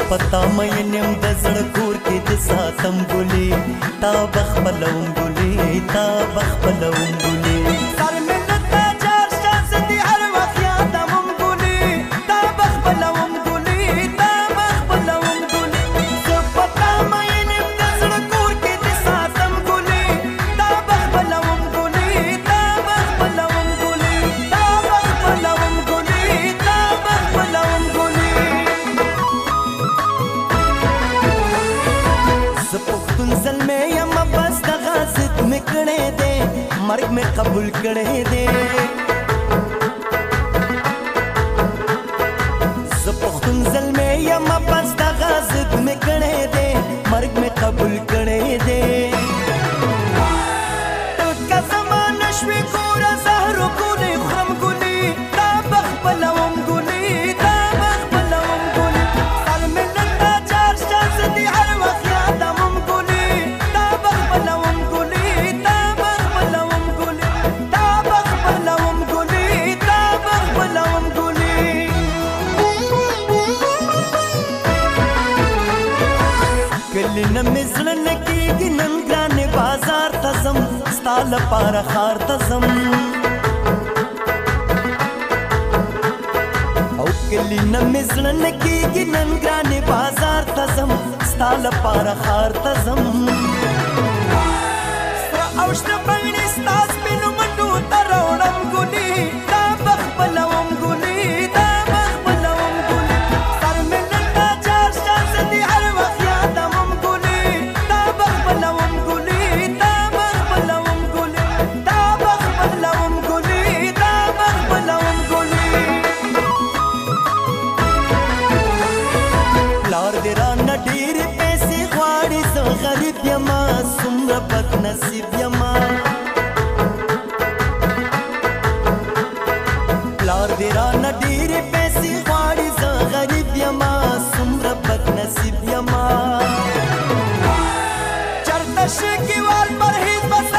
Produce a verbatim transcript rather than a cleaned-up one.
پتا مې نیم د زړه کور کې د ساتم ګلې تا بخپلوم ګلې تا بخپلوم ګلې سر مې لته چار شانس دي هر وخت یادوم ګلې تا بخپلوم ګلې تا بخپلوم ګلې زه پتا مې نیم د زړه کور کې د ساتم ګلې تا بخپلوم ګلې تا بخپلوم ګلې تا بخپلوم ګلې تا بخپلوم ګلې پختون زلمه یم بس د غازت مې کړې دې مرګ مې قبول کړې دې زه پختون زلمه یم بس د غازت مې کړې دې مرګ مې قبول کړې دې ټوټکه زمانه شوې ګوره زهر ګلې خورم ګلې تا بخپلوم ګلې تا بخپلوم ګلې سر مې لته چار شانس دي هر وخت یادوم ګلې تا بخپلوم ګلې تا بخپلوم ګلې تا بخپلوم ګلې تا بخپلوم ګلې کله نه مې زړه نه کېږي نن ګرانې بازار ته ځم ستا لپاره ښار ته ځم او کله نه مې زړه نه کېږي نن ګرانې بازار ته ځم ستا لپاره ښار ته ځم سره او شنه بنګړې ستا سپینو منډو ته راوړم ګلې تا بخپلوم ګلې تا بخپلوم ګلې سر مې لته چار شانس دي هر وخت یادوم ګلې تا بخپلوم ګلې تا بخپلوم ګلې تا بخپلوم ګلې تا بخپلوم ګلې پلار دې رانه ډېرې پیسې غواړي زه غریب یمه څومره بد نصیب یمه پلار دې رانه ډېرې پیسې غواړي زه غریب یمه څومره بد نصیب یمه چرته شګیوال پرهیز بس